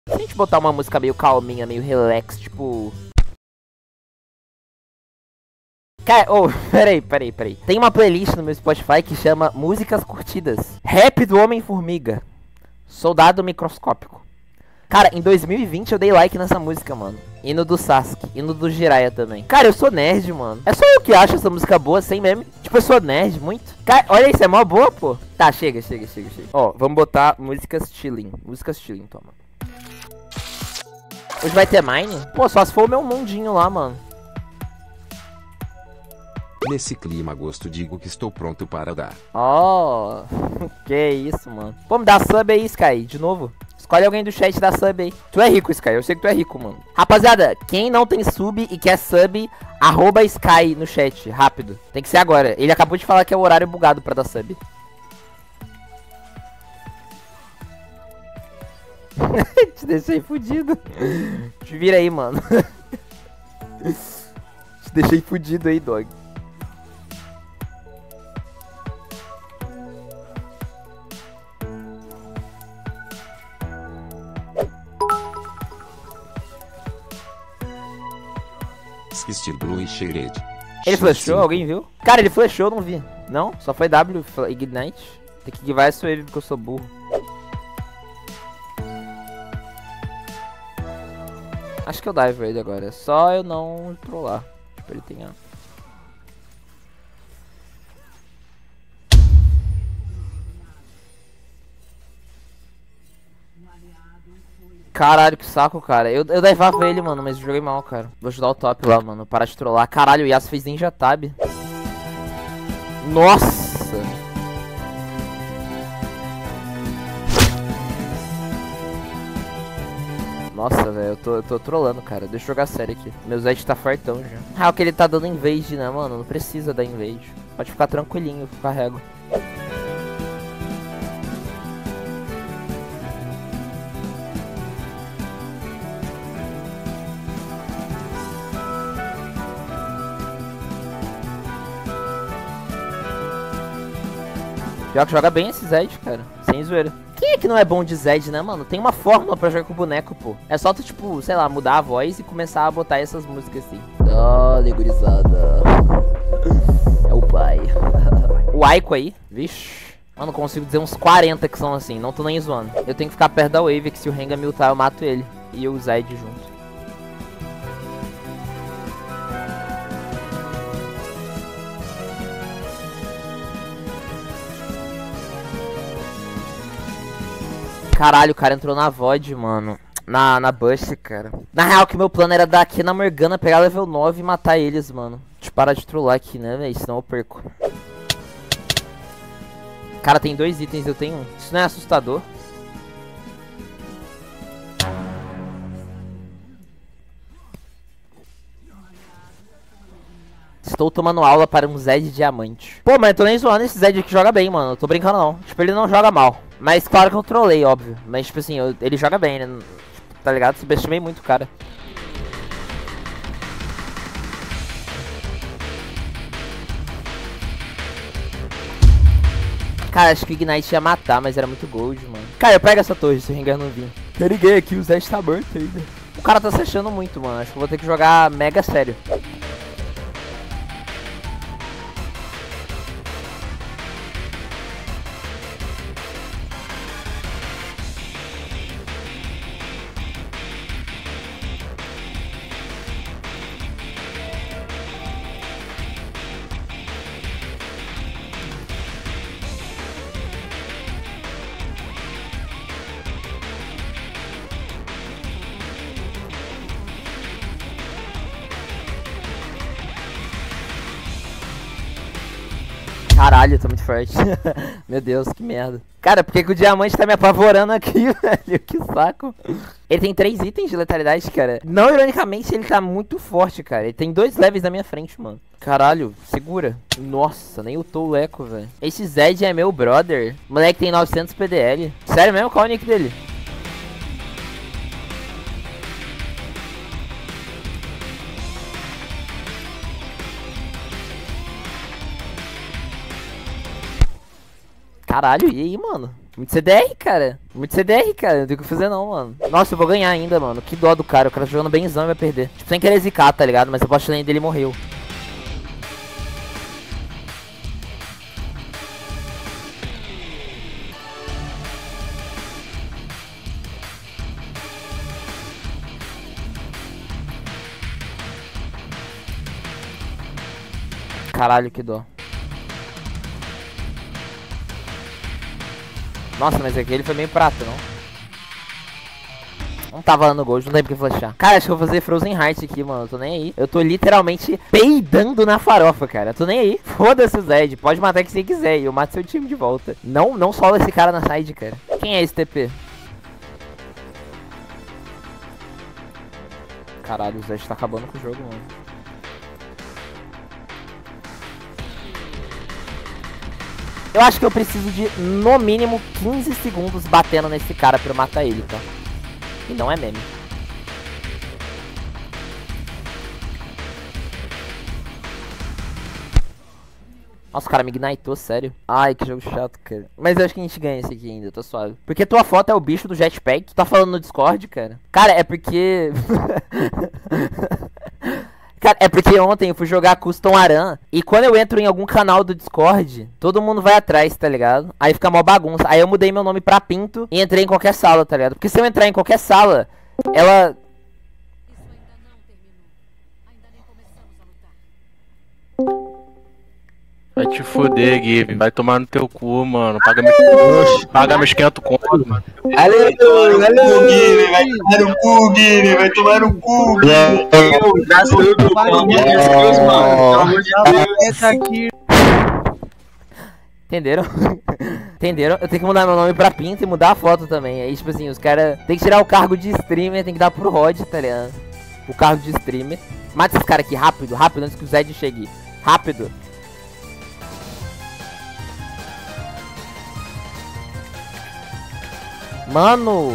Se a gente botar uma música meio calminha, meio relax, tipo... Cara, peraí. Tem uma playlist no meu Spotify que chama Músicas Curtidas. Rap do Homem-Formiga. Soldado Microscópico. Cara, em 2020 eu dei like nessa música, mano. Hino do Sasuke, hino do Jiraiya também. Cara, eu sou nerd, mano. É só eu que acho essa música boa, sem meme. Tipo, eu sou nerd, muito. Cara, olha isso, é mó boa, pô. Tá, chega. Ó, vamos botar músicas chilling. Músicas chilling, toma. Hoje vai ter Mine? Pô, só se for o meu mundinho lá, mano. Nesse clima gosto digo que estou pronto para dar. Ó, que isso, mano. Pô, me dá sub aí, Sky, de novo. Escolhe alguém do chat da sub aí. Tu é rico, Sky, eu sei que tu é rico, mano. Rapaziada, quem não tem sub e quer sub, arroba Sky no chat, rápido. Tem que ser agora. Ele acabou de falar que é o horário bugado pra dar sub. Te deixei fudido. Te vira aí, mano. Te deixei fudido aí, dog. Steel Blue e Shaded. Ele flashou? Alguém viu? Cara, ele flashou, não vi. Não? Só foi W, Ignite. Tem que givar essa wave porque eu sou burro. Acho que eu dive ele agora. É só eu não trollar. Tipo, ele tem a... Caralho, que saco, cara. Eu divava ele, mano, mas joguei mal, cara. Vou ajudar o top lá, mano. Parar de trollar. Caralho, o Yasuo fez Ninja Tab. Nossa! Nossa, velho, eu tô trolando, cara. Deixa eu jogar sério aqui. Meu Zed tá fartão já. Ah, o que ele tá dando invade, né, mano? Não precisa dar invade. Pode ficar tranquilinho, eu carrego. Pior que joga bem esse Zed, cara. Sem zoeira. Quem é que não é bom de Zed, né, mano? Tem uma fórmula pra jogar com o boneco, pô. É só tu, tipo, sei lá, mudar a voz e começar a botar essas músicas assim. Olha, gurizada. É o pai. O Aiko aí. Vixe. Mano, consigo dizer uns 40 que são assim. Não tô nem zoando. Eu tenho que ficar perto da wave, que se o Rengar me ultar, eu mato ele. E o Zed junto. Caralho, o cara entrou na VOD, mano. Na Bush, cara. Na real, que meu plano era dar aqui na Morgana, pegar level 9 e matar eles, mano. Deixa eu parar de trollar aqui, né, velho? Senão eu perco. Cara, tem 2 itens, eu tenho 1. Isso não é assustador? Estou tomando aula para um Zed diamante. Pô, mas eu tô nem zoando esse Zed aqui, joga bem, mano. Eu tô brincando não. Tipo, ele não joga mal. Mas claro que eu trolei, óbvio. Mas tipo assim, ele joga bem, né? Tipo, tá ligado? Subestimei muito o cara. Cara, acho que o Ignite ia matar, mas era muito gold, mano. Cara, eu pego essa torre se o Rengar não vir. Eu liguei aqui, o Zed tá morto ainda. O cara tá se achando muito, mano. Acho que eu vou ter que jogar mega sério. Caralho, eu tô muito forte. Meu Deus, que merda. Cara, por que o diamante tá me apavorando aqui, velho? Que saco. Ele tem 3 itens de letalidade, cara. Não, ironicamente, ele tá muito forte, cara. Ele tem 2 levels na minha frente, mano. Caralho, segura. Nossa, nem ultou o eco, velho. Esse Zed é meu brother. O moleque tem 900 PDL. Sério mesmo? Qual é o nick dele? Caralho, e aí, mano? Muito CDR, cara. Muito CDR, cara. Não tem o que fazer não, mano. Nossa, eu vou ganhar ainda, mano. Que dó do cara. O cara tá jogando benzão e vai perder. Tipo, sem querer zicar, tá ligado? Mas a bot lane dele morreu. Caralho, que dó. Nossa, mas aquele foi meio prata, não? Não tava lá no gold, não tem porque flashar. Cara, acho que eu vou fazer Frozen Heart aqui, mano. Eu tô nem aí. Eu tô literalmente peidando na farofa, cara. Eu tô nem aí. Foda-se o Zed. Pode matar quem você quiser e eu mato seu time de volta. Não sola esse cara na side, cara. Quem é esse TP? Caralho, o Zed tá acabando com o jogo, mano. Eu acho que eu preciso de, no mínimo, 15 segundos batendo nesse cara pra eu matar ele, tá? E não é meme. Nossa, o cara me ignitou, sério. Ai, que jogo chato, cara. Mas eu acho que a gente ganha esse aqui ainda, eu tô suave. Porque tua foto é o bicho do jetpack. Tu tá falando no Discord, cara? Cara, é porque... Cara, é porque ontem eu fui jogar Custom Aran e quando eu entro em algum canal do Discord, todo mundo vai atrás, tá ligado? Aí fica mó bagunça. Aí eu mudei meu nome pra Pinto e entrei em qualquer sala, tá ligado? Porque se eu entrar em qualquer sala, ela... Vai te foder, Gabe. Vai tomar no teu cu, mano. Paga meus 500 conto, mano. Vai tomar no cu, Guilherme. Vai tomar no cu, Guilherme. Gastou do mano. Pelo amor de Deus. Entenderam? Entenderam? Eu tenho que mudar meu nome pra Pinto e mudar a foto também. Aí, tipo assim, os caras tem que tirar o cargo de streamer, tem que dar pro Rod, tá ligado? O cargo de streamer. Mata esses caras aqui, rápido, rápido, antes que o Zed chegue. Rápido. Mano!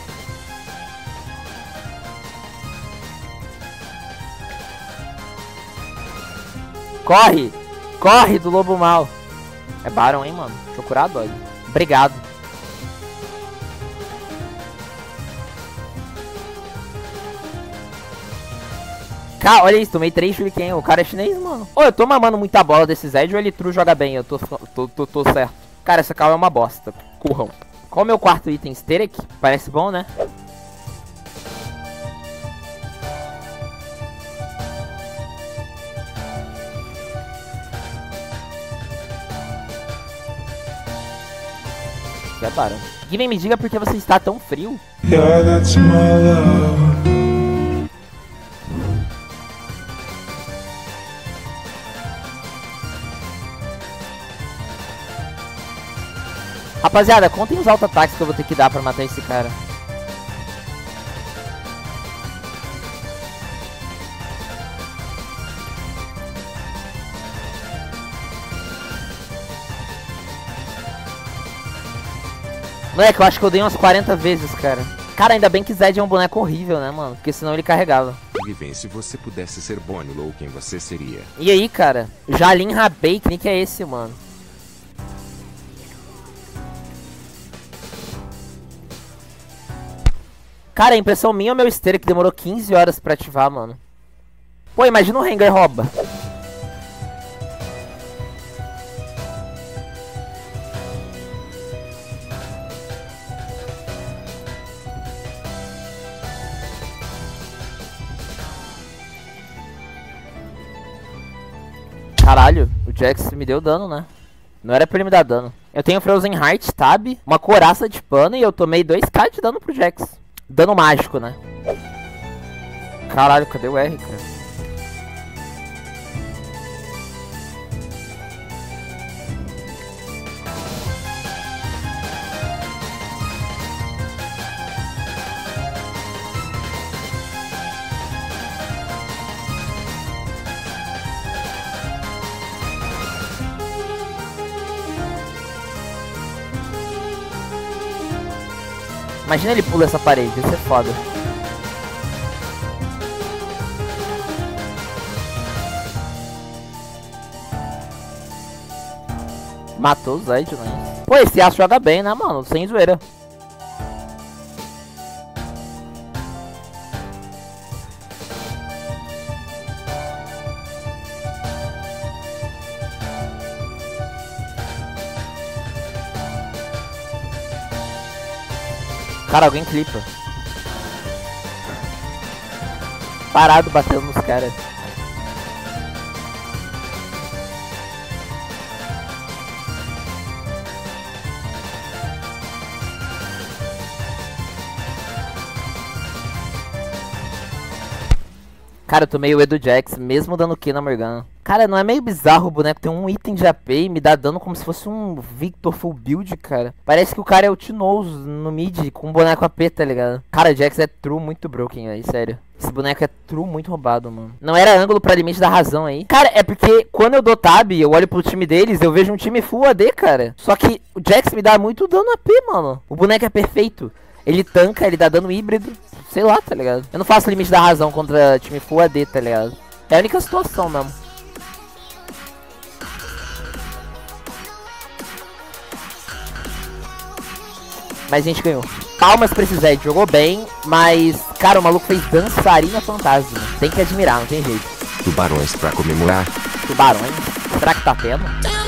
Corre! Corre do lobo mal! É Baron, hein, mano? Deixa eu curar a dose. Obrigado. Cara, olha isso, tomei 3 shuriken. O cara é chinês, mano. Ô, eu tô mamando muita bola desse Zed ou ele true joga bem? Eu tô certo. Cara, essa cal é uma bosta. Curram. Qual é o meu quarto item? Sterek? Parece bom, né? Já param. Given, me diga por que você está tão frio. Yeah, that's my love. Rapaziada, contem os auto-ataques que eu vou ter que dar pra matar esse cara. Moleque, eu acho que eu dei umas 40 vezes, cara. Cara, ainda bem que Zed é um boneco horrível, né, mano? Porque senão ele carregava. Given, se você pudesse ser Bonnie Low, quem você seria? E aí, cara? Jalin Rabei, que nick é esse, mano? Cara, a impressão minha é o meu esteira que demorou 15 horas pra ativar, mano. Pô, imagina o Rengar rouba. Caralho, o Jax me deu dano, né? Não era pra ele me dar dano. Eu tenho Frozen Heart, Tab, uma coraça de pano e eu tomei 2k de dano pro Jax. Dano mágico, né? Caralho, cadê o R, cara? Imagina ele pula essa parede, isso é foda. Matou o Zed, né? Pô, esse Yasuo joga bem, né, mano? Sem zoeira. Cara, alguém clipa. Parado batendo nos caras. Cara, eu tomei o E do Jax, mesmo dando Q na Morgana. Cara, não é meio bizarro o boneco ter um item de AP e me dá dano como se fosse um Victor full build, cara? Parece que o cara é o T-Nose no mid com um boneco AP, tá ligado? Cara, o Jax é true muito broken aí, sério. Esse boneco é true muito roubado, mano. Não era ângulo pra limite da razão aí. Cara, é porque quando eu dou tab, eu olho pro time deles, eu vejo um time full AD, cara. Só que o Jax me dá muito dano AP, mano. O boneco é perfeito. Ele tanca, ele dá dano híbrido. Sei lá, tá ligado? Eu não faço limite da razão contra time full AD, tá ligado? É a única situação mesmo. Mas a gente ganhou. Palmas pra esse Zed, jogou bem, mas, cara, o maluco fez dançarina fantasma. Tem que admirar, não tem jeito. Tubarões pra comemorar. Tubarões? Será que tá tendo?